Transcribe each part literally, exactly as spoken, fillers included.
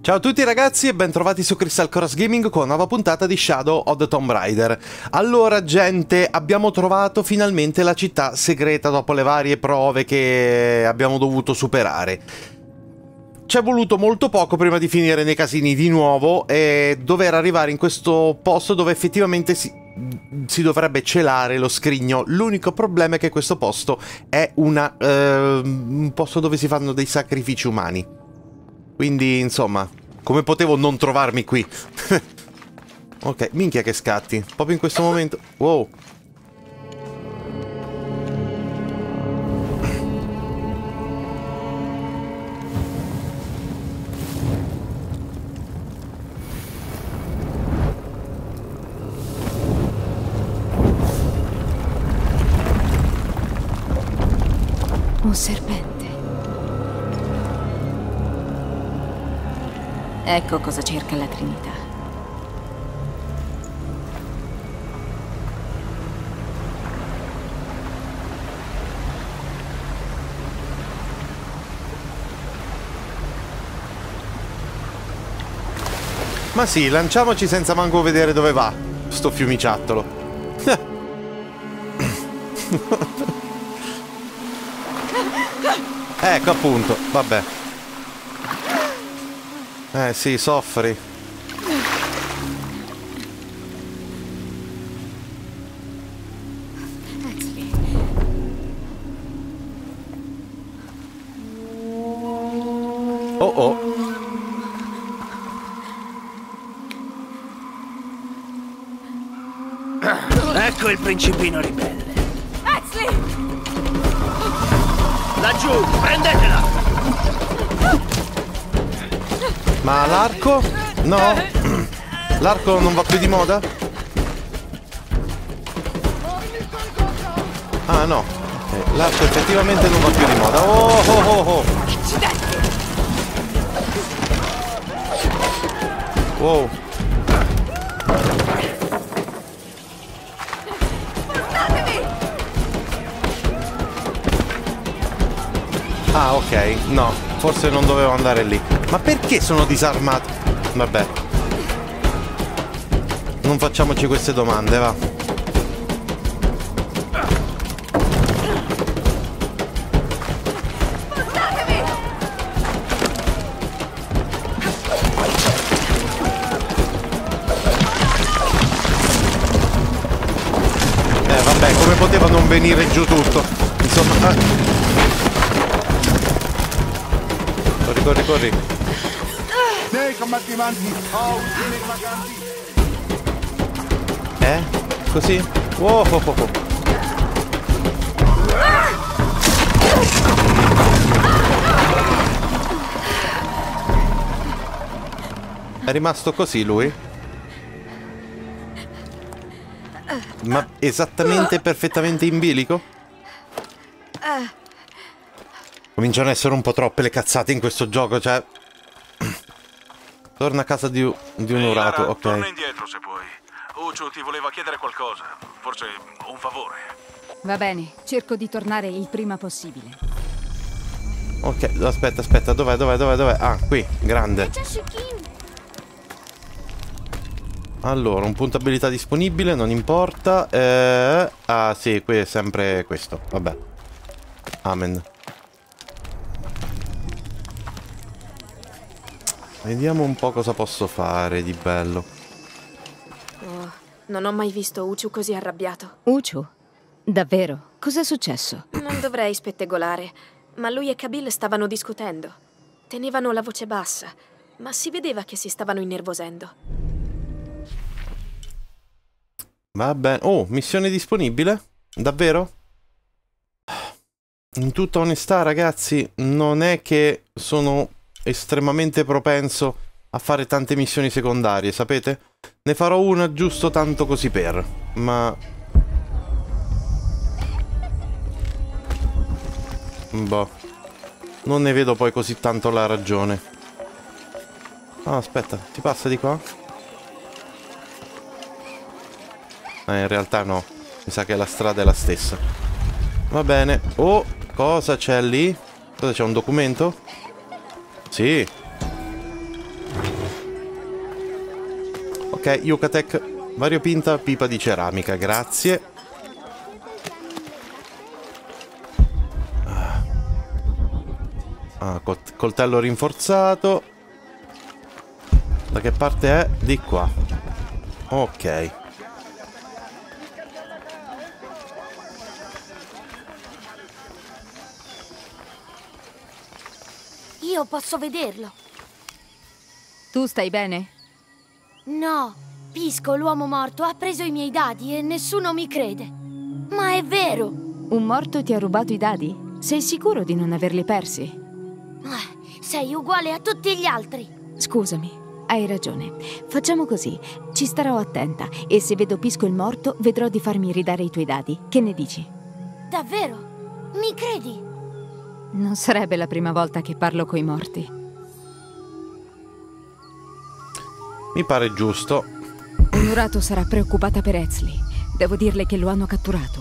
Ciao a tutti ragazzi e bentrovati su Crystal Chorus Gaming con una nuova puntata di Shadow of the Tomb Raider. Allora gente, abbiamo trovato finalmente la città segreta dopo le varie prove che abbiamo dovuto superare. Ci è voluto molto poco prima di finire nei casini di nuovo e dover arrivare in questo posto dove effettivamente si, si dovrebbe celare lo scrigno. L'unico problema è che questo posto è una, eh, un posto dove si fanno dei sacrifici umani. Quindi, insomma, come potevo non trovarmi qui? Ok, minchia che scatti. Proprio in questo momento... Wow. Un serpente. Ecco cosa cerca la Trinità. Ma sì, lanciamoci senza manco vedere dove va sto fiumiciattolo. Ecco appunto, vabbè. Eh sì, soffri. Oh oh. Ecco il principino ribelle. Axley! Laggiù, prendetela! Ma l'arco? No? L'arco non va più di moda? Ah no, okay. L'arco effettivamente non va più di moda. Oh oh oh oh! Wow. Ah ok, no, forse non dovevo andare lì. Ma perché sono disarmato? Vabbè. Non facciamoci queste domande, va. Eh vabbè, come poteva non venire giù tutto? Insomma... Eh. Corri, corri, corri. Dei combattimenti, oh, dei vaganti. Eh? Così? Wow, oh, oh, oh. È rimasto così lui? Ma esattamente, perfettamente in bilico? Cominciano a essere un po' troppe le cazzate in questo gioco, cioè... Torna a casa di, di un urato, ok. Torna indietro se puoi. Uchu ti voleva chiedere qualcosa, forse un favore. Va bene, cerco di tornare il prima possibile. Ok, aspetta, aspetta, dov'è, dov'è, dov'è, dov'è? Ah, qui, grande. Allora, un punto abilità disponibile, non importa. Eh... Ah, sì, qui è sempre questo, vabbè. Amen. Vediamo un po' cosa posso fare di bello. Oh, non ho mai visto Uchu così arrabbiato. Uchu? Davvero? Cos'è successo? Non dovrei spettegolare, ma lui e Kabil stavano discutendo. Tenevano la voce bassa, ma si vedeva che si stavano innervosendo. Va bene. Oh, missione disponibile? Davvero? In tutta onestà, ragazzi, non è che sono estremamente propenso a fare tante missioni secondarie, sapete? Ne farò una giusto tanto così per, ma... Boh. Non ne vedo poi così tanto la ragione. Ah, aspetta, ti passa di qua? Eh, in realtà no. Mi sa che la strada è la stessa. Va bene. Oh, cosa c'è lì? Cosa c'è, un documento? Sì. Ok, Yucatec, variopinta pipa di ceramica, grazie. Ah, col- coltello rinforzato. Da che parte è? Di qua. Ok. Io posso vederlo. Tu stai bene? No, Pisco, l'uomo morto, ha preso i miei dadi e nessuno mi crede. Ma è vero! Un morto ti ha rubato i dadi? Sei sicuro di non averli persi? Ah, sei uguale a tutti gli altri. Scusami, hai ragione. Facciamo così. Ci starò attenta e se vedo Pisco il morto, vedrò di farmi ridare i tuoi dadi. Che ne dici? Davvero? Mi credi? Non sarebbe la prima volta che parlo coi morti. Mi pare giusto. Onorato sarà preoccupata per Ezli. Devo dirle che lo hanno catturato.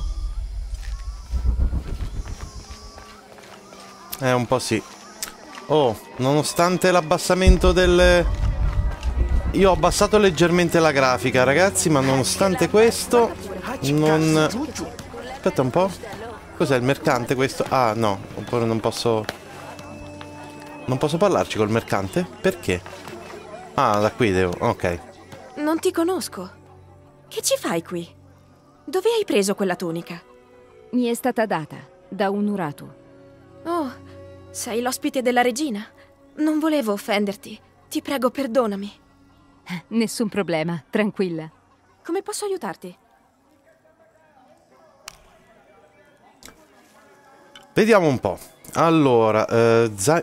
Eh, un po' sì. Oh, nonostante l'abbassamento del... Io ho abbassato leggermente la grafica, ragazzi, ma nonostante questo non... Aspetta un po'. Cos'è il mercante questo? Ah, no, ancora non posso... Non posso parlarci col mercante? Perché? Ah, da qui devo... Ok. Non ti conosco. Che ci fai qui? Dove hai preso quella tunica? Mi è stata data da un Uratu. Oh, sei l'ospite della regina? Non volevo offenderti. Ti prego, perdonami. Nessun problema, tranquilla. Come posso aiutarti? Vediamo un po'. Allora, eh, Zai...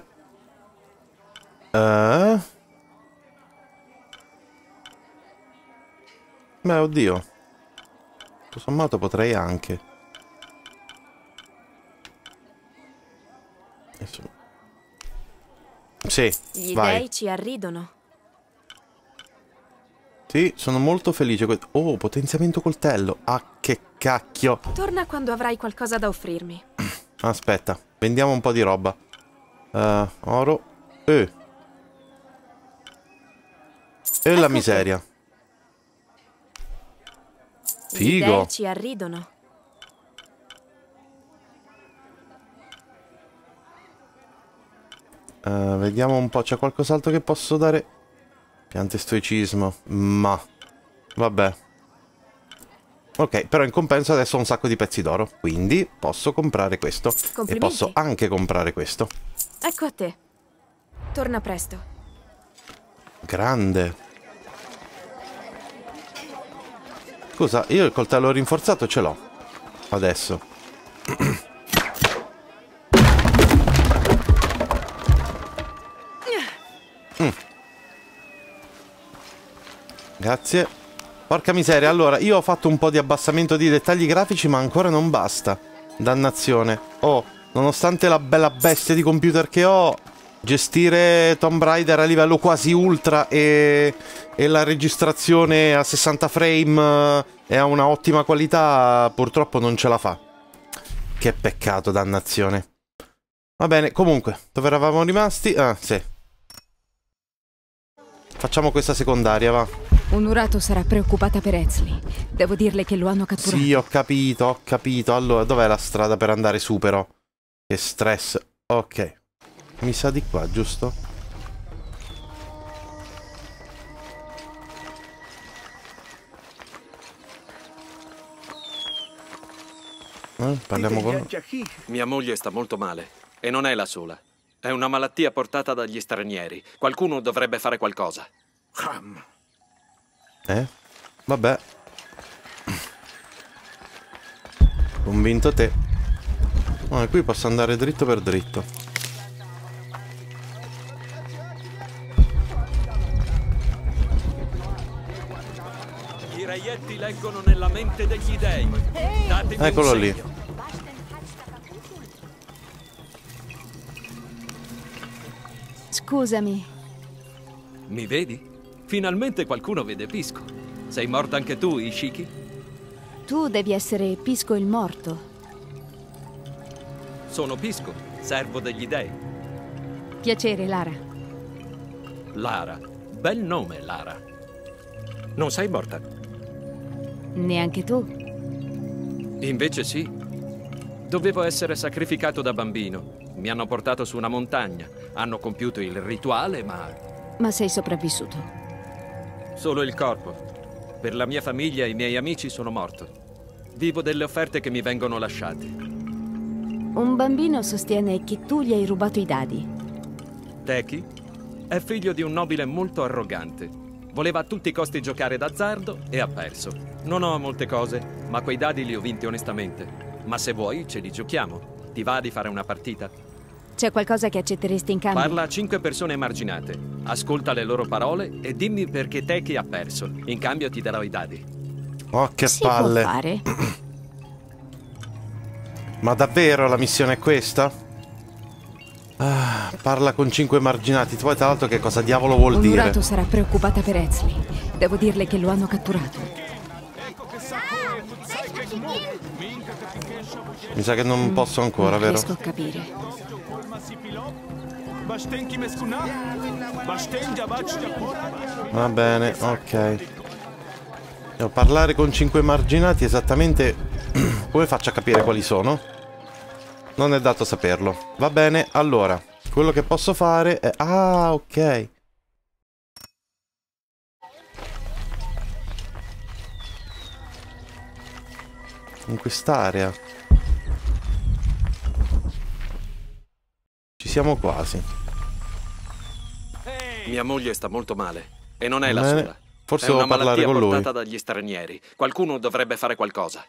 Eh... Beh, oddio. Tutto sommato potrei anche. Adesso... Sì, Gli vai. dei ci arridono. Sì, sono molto felice. Oh, potenziamento coltello. Ah, che cacchio. Torna quando avrai qualcosa da offrirmi. Aspetta, vendiamo un po' di roba. Uh, oro. Eh. E la miseria. Gli Figo. dei ci arridono. Uh, vediamo un po', c'è qualcos'altro che posso dare? Piante stoicismo. Ma vabbè. Ok, però in compenso adesso ho un sacco di pezzi d'oro. Quindi posso comprare questo. E posso anche comprare questo. Ecco a te. Torna presto. Grande. Scusa, io il coltello rinforzato ce l'ho. Adesso. mm. Grazie. Porca miseria, allora, io ho fatto un po' di abbassamento di dettagli grafici, ma ancora non basta. Dannazione. Oh, nonostante la bella bestia di computer che ho, gestire Tomb Raider a livello quasi ultra e, e la registrazione a sessanta frame e a una ottima qualità, purtroppo non ce la fa. Che peccato, dannazione. Va bene, comunque, dove eravamo rimasti? Ah, sì. Facciamo questa secondaria, va. Onorato sarà preoccupata per Ezli. Devo dirle che lo hanno catturato. Sì, ho capito, ho capito. Allora, dov'è la strada per andare su, però? Che stress. Ok. Mi sa di qua, giusto? Eh, parliamo con... Mia moglie sta molto male. E non è la sola. È una malattia portata dagli stranieri. Qualcuno dovrebbe fare qualcosa. Eh? Vabbè. Convinto te. Oh, e qui posso andare dritto per dritto. I reietti leggono nella mente degli dei. Datemi Eccolo un lì. segno. Scusami. Mi vedi? Finalmente qualcuno vede Pisco. Sei morta anche tu, Ishiki? Tu devi essere Pisco il morto. Sono Pisco, servo degli dei. Piacere, Lara. Lara. Bel nome, Lara. Non sei morta. Neanche tu? Invece sì. Dovevo essere sacrificato da bambino. Mi hanno portato su una montagna. Hanno compiuto il rituale, ma... Ma sei sopravvissuto. Solo il corpo. Per la mia famiglia e i miei amici sono morto. Vivo delle offerte che mi vengono lasciate. Un bambino sostiene che tu gli hai rubato i dadi. Teki è figlio di un nobile molto arrogante. Voleva a tutti i costi giocare d'azzardo e ha perso. Non ho molte cose, ma quei dadi li ho vinti onestamente. Ma se vuoi, ce li giochiamo. Ti va di fare una partita? C'è qualcosa che accetteresti in cambio? Parla a cinque persone emarginate. Ascolta le loro parole e dimmi perché Teki ha perso. In cambio ti darò i dadi. Oh, che si palle. Può fare. Ma davvero la missione è questa? Ah, parla con cinque emarginati. Poi tra l'altro che cosa diavolo vuol dire? Onorato sarà preoccupata per Ezli. Devo dirle che lo hanno catturato. Mi sa che non Mm, posso ancora, non vero? riesco a capire. Va bene, ok. Devo parlare con cinque emarginati esattamente. Come faccio a capire quali sono? Non è dato saperlo. Va bene, allora, quello che posso fare è... Ah, ok. In quest'area. Ci siamo quasi. Mia moglie sta molto male. E non è la Bene. sola. Forse è una devo parlare malattia con lui. portata dagli stranieri. Qualcuno dovrebbe fare qualcosa.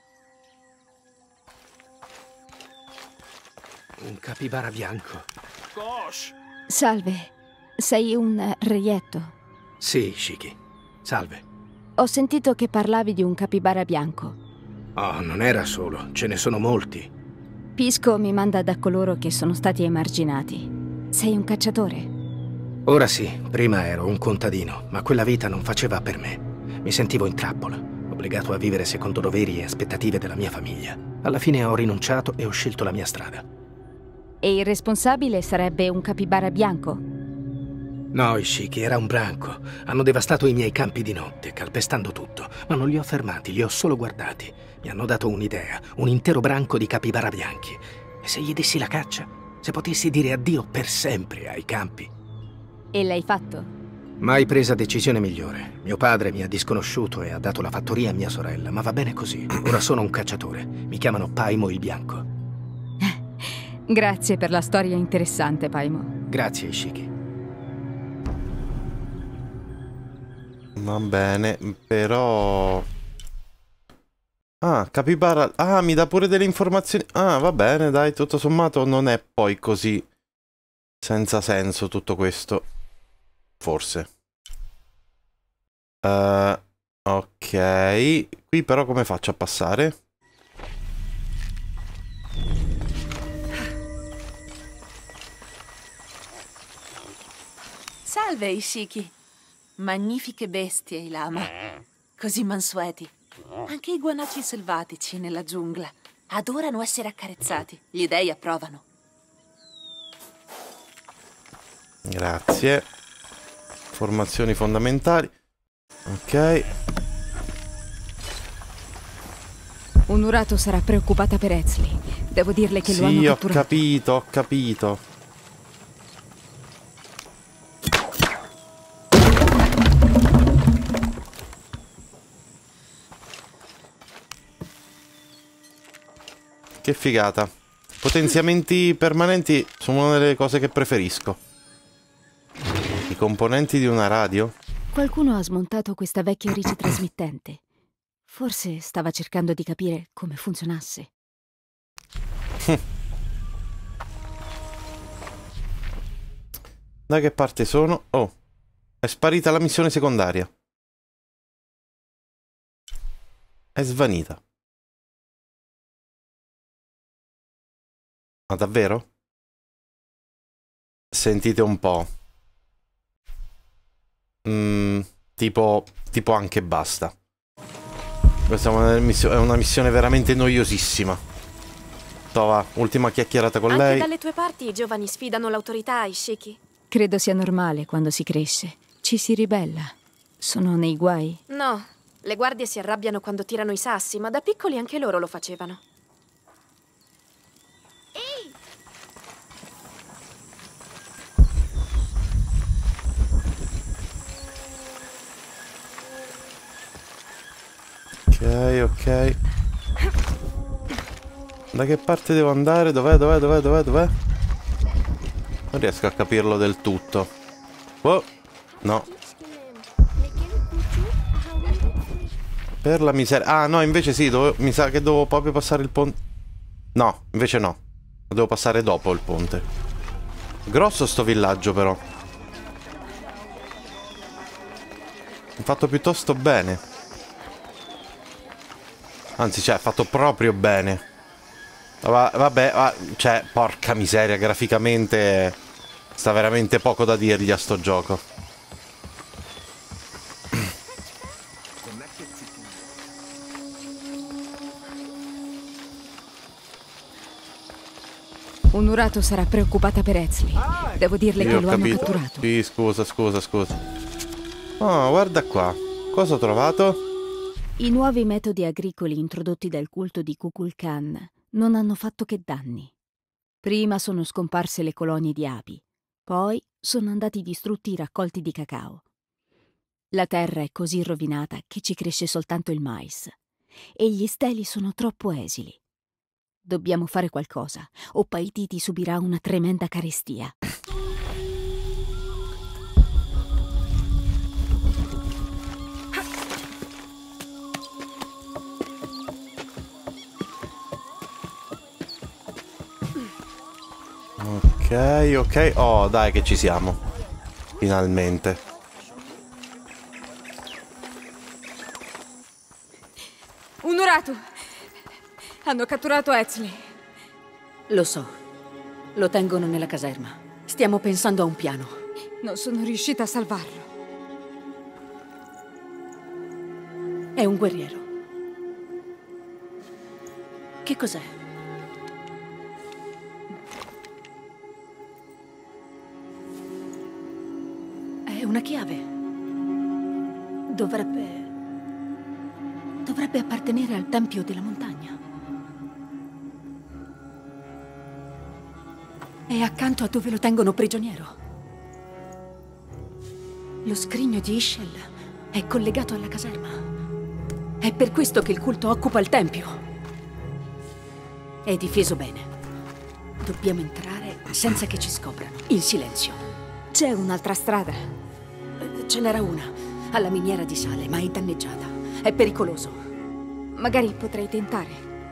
Un capibara bianco. Salve, sei un reietto. Sì, Shiki. Salve. Ho sentito che parlavi di un capibara bianco. Oh, non era solo. Ce ne sono molti. Pisco mi manda da coloro che sono stati emarginati. Sei un cacciatore? Ora sì, prima ero un contadino, ma quella vita non faceva per me. Mi sentivo in trappola, obbligato a vivere secondo doveri e aspettative della mia famiglia. Alla fine ho rinunciato e ho scelto la mia strada. E il responsabile sarebbe un capibara bianco? No, Ishiki, era un branco. Hanno devastato i miei campi di notte, calpestando tutto. Ma non li ho fermati, li ho solo guardati. Mi hanno dato un'idea, un intero branco di capibara bianchi. E se gli dessi la caccia? Se potessi dire addio per sempre ai campi? E l'hai fatto? Mai presa decisione migliore. Mio padre mi ha disconosciuto e ha dato la fattoria a mia sorella, ma va bene così. Ora sono un cacciatore. Mi chiamano Paimo il Bianco. Grazie per la storia interessante, Paimo. Grazie, Ishiki. Va bene, però... Ah, capibara... Ah, mi dà pure delle informazioni... Ah, va bene, dai, tutto sommato non è poi così senza senso tutto questo. Forse. Uh, ok. Qui però come faccio a passare? Salve, Ishiki. Magnifiche bestie, i lama. Così mansueti. Anche i guanaci selvatici nella giungla adorano essere accarezzati. Gli dei approvano. Grazie. Formazioni fondamentali. Ok. Onorato sarà preoccupata per Ezli. Devo dirle che lo hanno Sì, ho catturato. capito, ho capito. Che figata. Potenziamenti permanenti sono una delle cose che preferisco. I componenti di una radio? Qualcuno ha smontato questa vecchia ricetrasmittente. Forse stava cercando di capire come funzionasse. Da che parte sono? Oh, è sparita la missione secondaria. È svanita. Ma davvero? Sentite un po'. Mm, tipo, tipo anche basta. Questa è una, missione, è una missione veramente noiosissima. Tova, ultima chiacchierata con Anche lei. dalle tue parti i giovani sfidano l'autorità, Ishiki. Credo sia normale quando si cresce. Ci si ribella. Sono nei guai? No, le guardie si arrabbiano quando tirano i sassi, ma da piccoli anche loro lo facevano. Ok, ok. Da che parte devo andare? Dov'è, dov'è, dov'è, dov'è, dov'è? Non riesco a capirlo del tutto. Oh, no. Per la miseria. Ah, no, invece sì, dovevo... mi sa che devo proprio passare il ponte. No, invece no. Lo devo passare dopo il ponte. Grosso sto villaggio, però. È fatto piuttosto bene. Anzi, cioè, è fatto proprio bene. Va vabbè, va cioè, porca miseria, graficamente sta veramente poco da dirgli a sto gioco. Un'Urato sarà preoccupata per Ezli. Devo dirle Io che ho lo hanno capito. catturato. Sì, scusa, scusa, scusa. Oh, guarda qua. Cosa ho trovato? I nuovi metodi agricoli introdotti dal culto di Kukulkan non hanno fatto che danni. Prima sono scomparse le colonie di api, poi sono andati distrutti i raccolti di cacao. La terra è così rovinata che ci cresce soltanto il mais e gli steli sono troppo esili. Dobbiamo fare qualcosa, o Paititi subirà una tremenda carestia. Ok, ok. Oh, dai che ci siamo. Finalmente. Un'Urato! Hanno catturato Ezli. Lo so. Lo tengono nella caserma. Stiamo pensando a un piano. Non sono riuscita a salvarlo. È un guerriero. Che cos'è? È una chiave. Dovrebbe... Dovrebbe appartenere al Tempio della Montagna. È accanto a dove lo tengono prigioniero. Lo scrigno di Ishel è collegato alla caserma. È per questo che il culto occupa il tempio. È difeso bene. Dobbiamo entrare senza che ci scoprano, in silenzio. C'è un'altra strada. Ce n'era una, alla miniera di sale, ma è danneggiata. È pericoloso. Magari potrei tentare.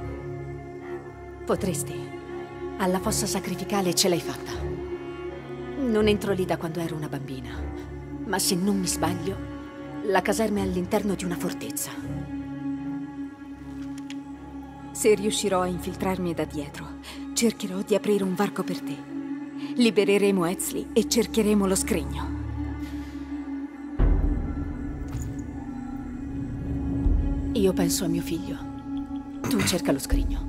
Potresti. Alla fossa sacrificale ce l'hai fatta. Non entro lì da quando ero una bambina. Ma se non mi sbaglio, la caserma è all'interno di una fortezza. Se riuscirò a infiltrarmi da dietro, cercherò di aprire un varco per te. Libereremo Ezli e cercheremo lo scrigno. Io penso a mio figlio. Tu cerca lo scrigno.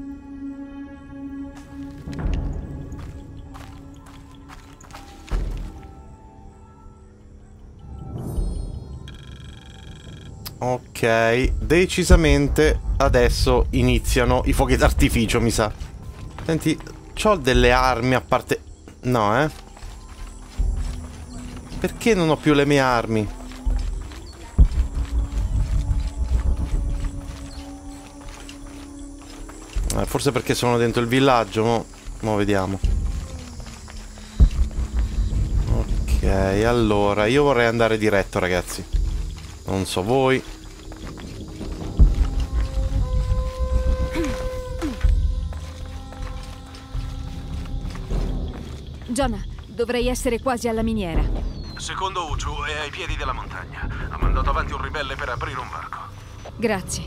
Ok, decisamente adesso iniziano i fuochi d'artificio, mi sa. Senti, c'ho delle armi a parte... No, eh? Perché non ho più le mie armi? Eh, forse perché sono dentro il villaggio, mo, mo vediamo. Ok, allora, io vorrei andare diretto, ragazzi. Non so voi. Jonah, dovrei essere quasi alla miniera. Secondo Uju è ai piedi della montagna. Ha mandato avanti un ribelle per aprire un varco. Grazie.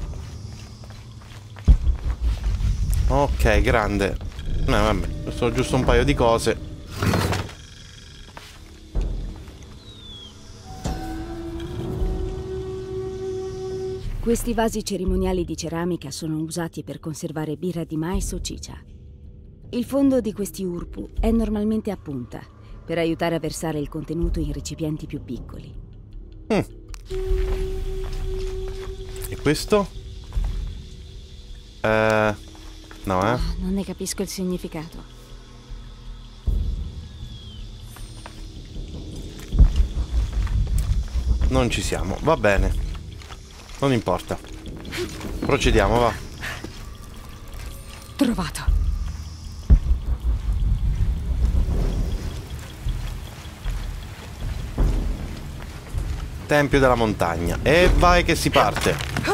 Ok, grande. No, vabbè, sono giusto un paio di cose. Questi vasi cerimoniali di ceramica sono usati per conservare birra di mais o cicia. Il fondo di questi urpu è normalmente a punta, per aiutare a versare il contenuto in recipienti più piccoli. Mm. E questo? Eh, no, eh? Oh, non ne capisco il significato. Non ci siamo, va bene. Non importa. Procediamo, va. Trovato. Tempio della montagna. E vai che si parte.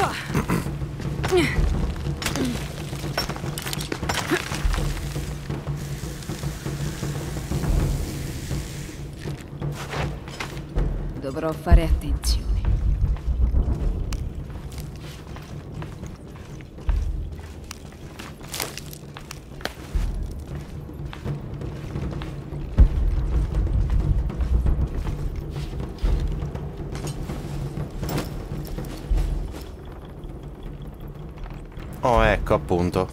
Dovrò fare attenzione. Oh, ecco, appunto.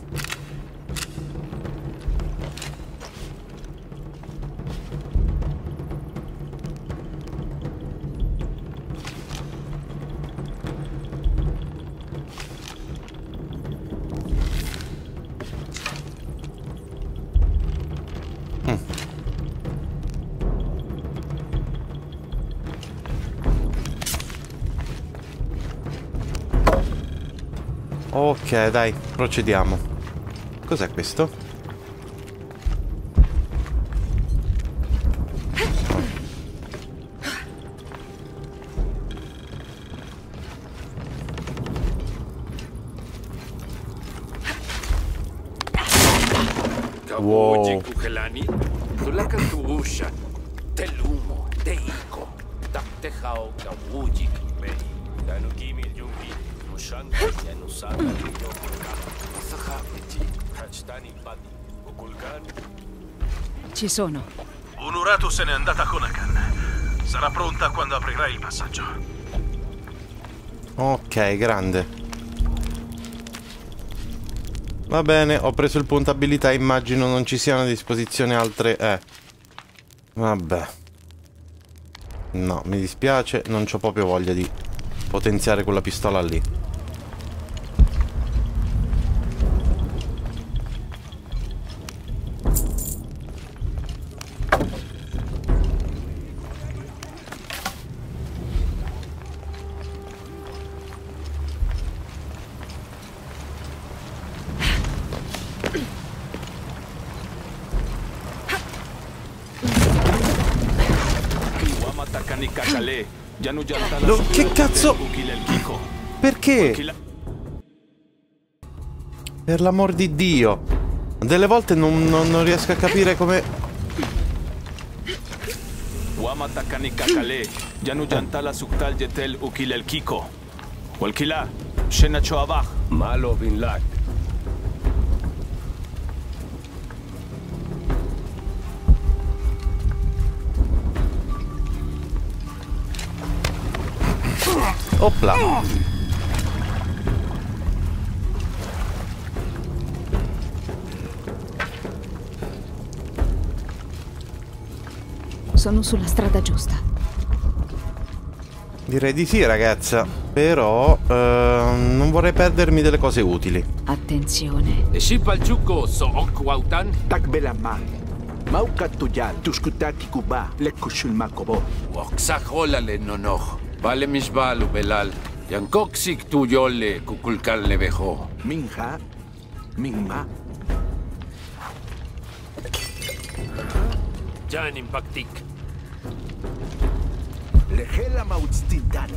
Mm. Ok, dai, procediamo. Cos'è questo? Wow. Ci sono. Unuratu se n'è andata con Akan. Sarà pronta quando aprirai il passaggio. Ok, grande. Va bene, ho preso il punto abilità, immagino non ci siano a disposizione altre... Eh. Vabbè. No, mi dispiace, non c'ho proprio voglia di potenziare quella pistola lì. No, che cazzo? Perché? Per l'amor di Dio. Delle volte non, non, non riesco a capire come... Malo bin Laden. Opla. Sono sulla strada giusta. Direi di sì, ragazza. Però eh, non vorrei perdermi delle cose utili. Attenzione. Shipalchuko so okwautan. Tak belaman. Maukatuyal, tuskutati kuba, lekushul makobo. Oksakholale nonoh. Vale misbalu belal. Yankoksik tuyole kukulkal lebejo. Minja, Mingma. Jan impactik. Lejela mautstindani.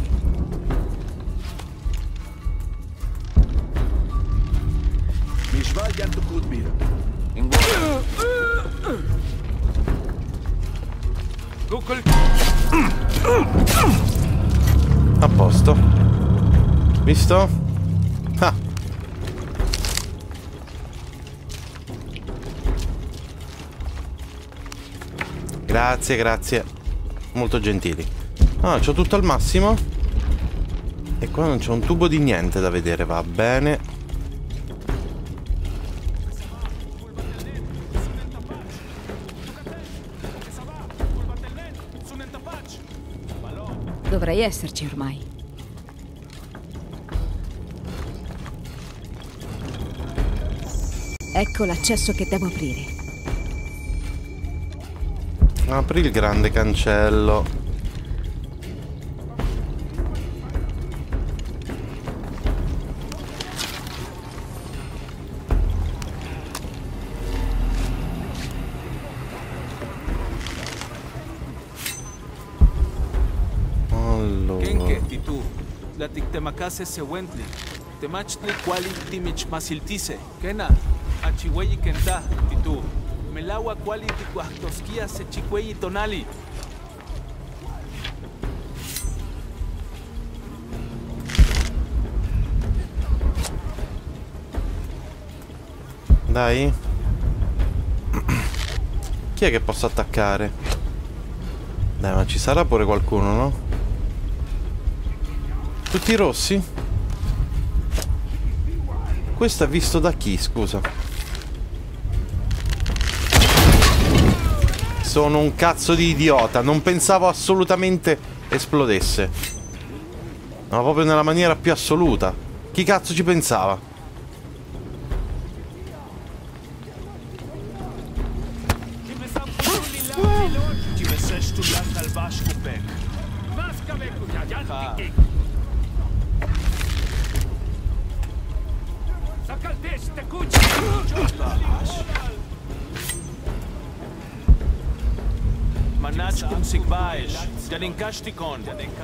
Mishval yantukudmir. Kukul. A posto. Visto? Ah. Grazie, grazie. Molto gentili. Ah, c'ho tutto al massimo. E qua non c'è un tubo di niente da vedere, va bene. Dovrei esserci ormai. Ecco l'accesso che devo aprire. Apri il grande cancello. La tiktemakase se wentli. Temachli kwali timich masiltise. Kena, achiweyi kenta, titu. Melawa kwali tikuahtoskia se chikweyi tonali. Dai. Chi è che posso attaccare? Dai, ma ci sarà pure qualcuno, no? Tutti rossi? Questo è visto da chi, scusa? Sono un cazzo di idiota. Non pensavo assolutamente esplodesse. Ma proprio nella maniera più assoluta. Chi cazzo ci pensava? Manach kum sigbaesh, jadinkashtikon,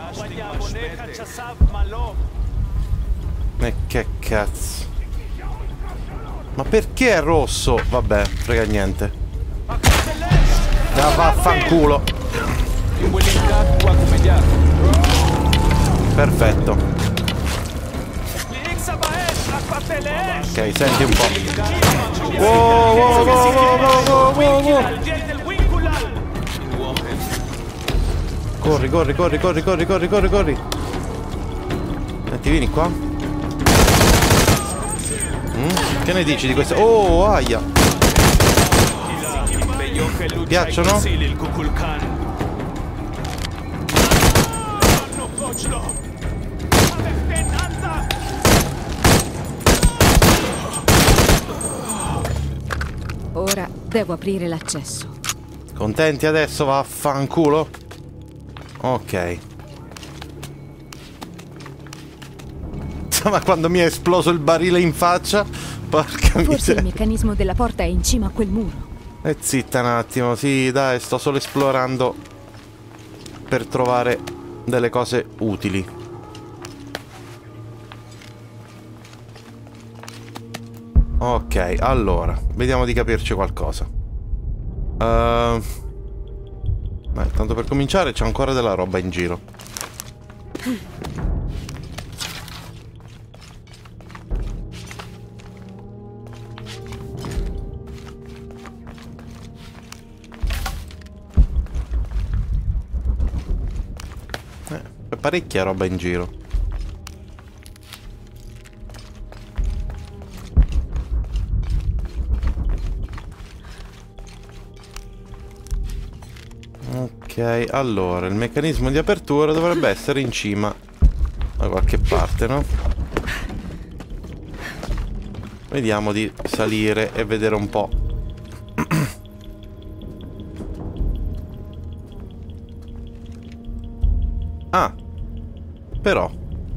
E che cazzo? Ma perché è rosso? Vabbè, frega niente. Da vaffanculo. Perfetto. Ok, senti un po'. Wow, wow, wow, wow, wow, wow, wow. Corri, corri, corri, corri, corri, corri, corri, corri. Senti, vieni qua. Mm? Che ne dici di questo? Oh, aia. Piacciono? Ora devo aprire l'accesso. Contenti adesso, vaffanculo? Ok. Ma quando mi è esploso il barile in faccia, porca miseria. Forse il meccanismo della porta è in cima a quel muro. E zitta un attimo, sì, dai, sto solo esplorando per trovare delle cose utili. Ok, allora, vediamo di capirci qualcosa. Uh, beh, tanto per cominciare c'è ancora della roba in giro. Eh, c'è parecchia roba in giro. Ok, allora, il meccanismo di apertura dovrebbe essere in cima da qualche parte, no? Vediamo di salire e vedere un po'. Ah, però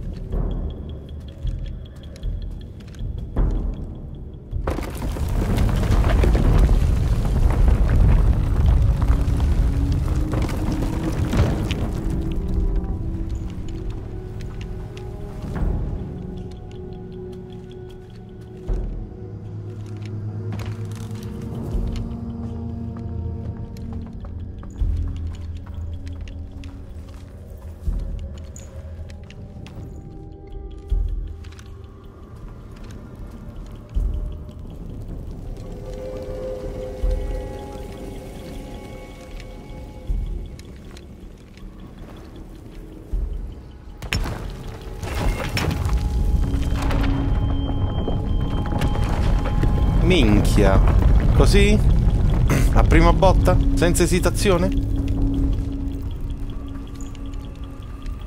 minchia. Così? A prima botta? Senza esitazione?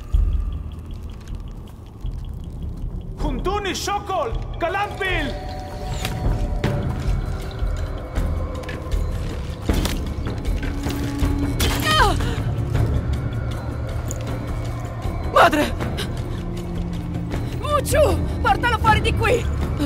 Tuni Shokol! Kalanpil! Madre! Mucciu! Portalo fuori di qui!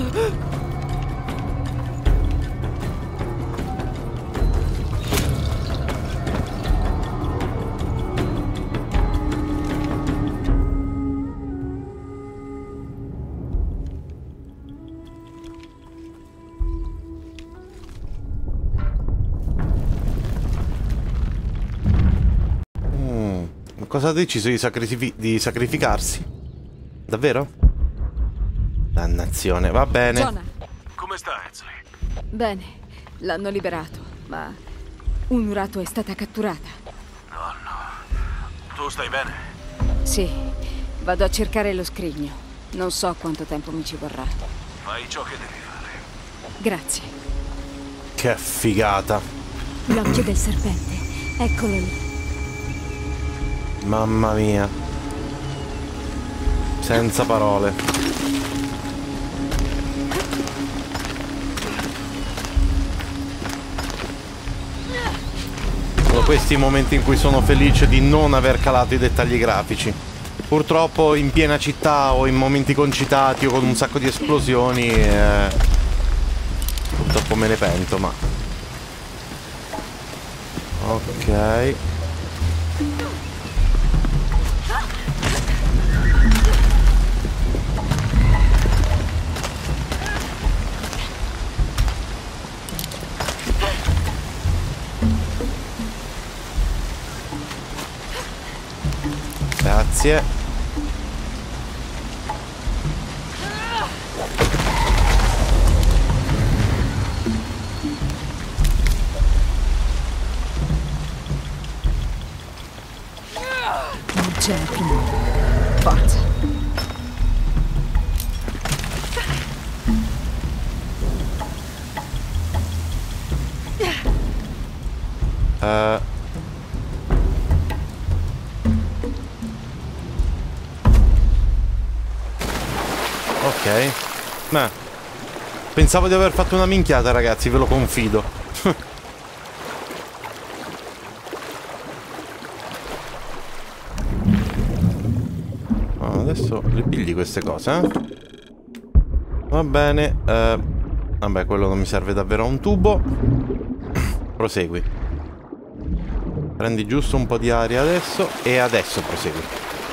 Cosa ha deciso di, sacrifi di sacrificarsi? Davvero? Dannazione, va bene. Jonah. Come sta, Ezri? Bene, l'hanno liberato, ma Unuratu è stata catturata. No, no. Tu stai bene? Sì, vado a cercare lo scrigno. Non so quanto tempo mi ci vorrà. Fai ciò che devi fare. Grazie. Che figata. L'occhio del serpente, eccolo lì. Mamma mia. Senza parole. Sono questi i momenti in cui sono felice di non aver calato i dettagli grafici. Purtroppo in piena città o in momenti concitati o con un sacco di esplosioni eh, purtroppo me ne pento, ma ok. Grazie. Non c'è più modo. Forza. Uh. Ok. Beh, pensavo di aver fatto una minchiata, ragazzi, ve lo confido. Oh, adesso le pigli queste cose, eh? Va bene. eh, Vabbè, quello non mi serve davvero a un tubo. Prosegui. Prendi giusto un po' di aria adesso. E adesso prosegui.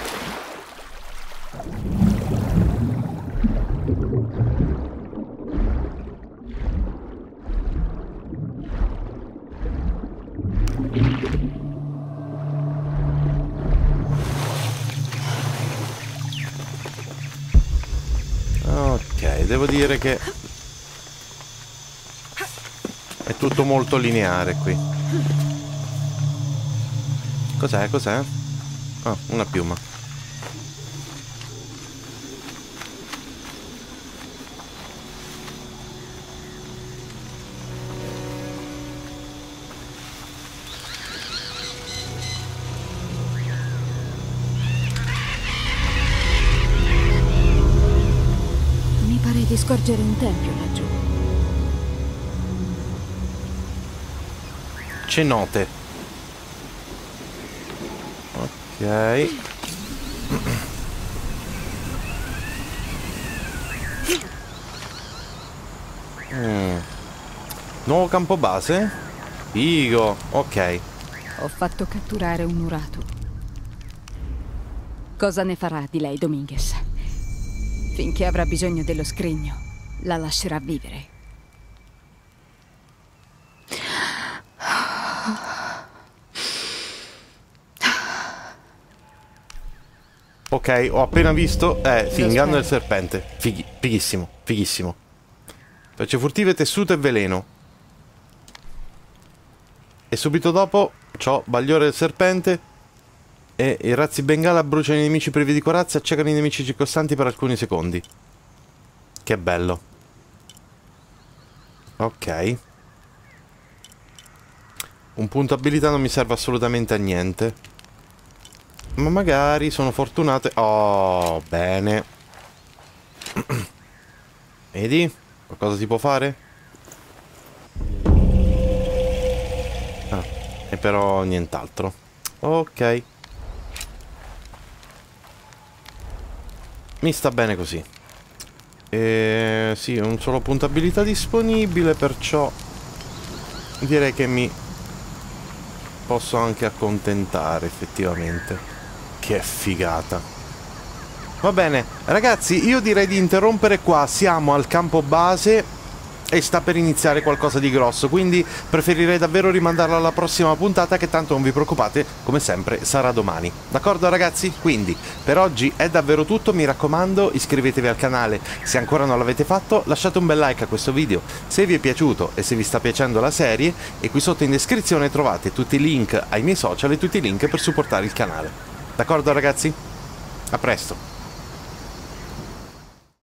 Ok, devo dire che è tutto molto lineare qui. Cos'è? Cos'è? Ah, una piuma. Di scorgere un tempio laggiù. Cenote. Ok. mm. Nuovo campo base? Figo. Ok. Ho fatto catturare Unuratu. Cosa ne farà di lei, Dominguez? Finché avrà bisogno dello scrigno, la lascerà vivere. Ok, ho appena visto. Eh, sì, inganno del serpente. Fighi, fighissimo, fighissimo. Frecce furtive, tessuto e veleno. E subito dopo c'ho bagliore del serpente. E i razzi bengala bruciano i nemici privi di corazza e accecano i nemici circostanti per alcuni secondi. Che bello. Ok. Un punto abilità non mi serve assolutamente a niente. Ma magari sono fortunate. Oh, bene. Vedi? Qualcosa si può fare? Ah, e però nient'altro. Ok. Mi sta bene così. E sì, un solo punto abilità disponibile, perciò direi che mi posso anche accontentare effettivamente. Che figata. Va bene, ragazzi, io direi di interrompere qua. Siamo al campo base e sta per iniziare qualcosa di grosso, quindi preferirei davvero rimandarla alla prossima puntata, che tanto non vi preoccupate, come sempre sarà domani. D'accordo ragazzi? Quindi per oggi è davvero tutto, mi raccomando iscrivetevi al canale se ancora non l'avete fatto, lasciate un bel like a questo video se vi è piaciuto e se vi sta piacendo la serie, e qui sotto in descrizione trovate tutti i link ai miei social e tutti i link per supportare il canale. D'accordo ragazzi? A presto!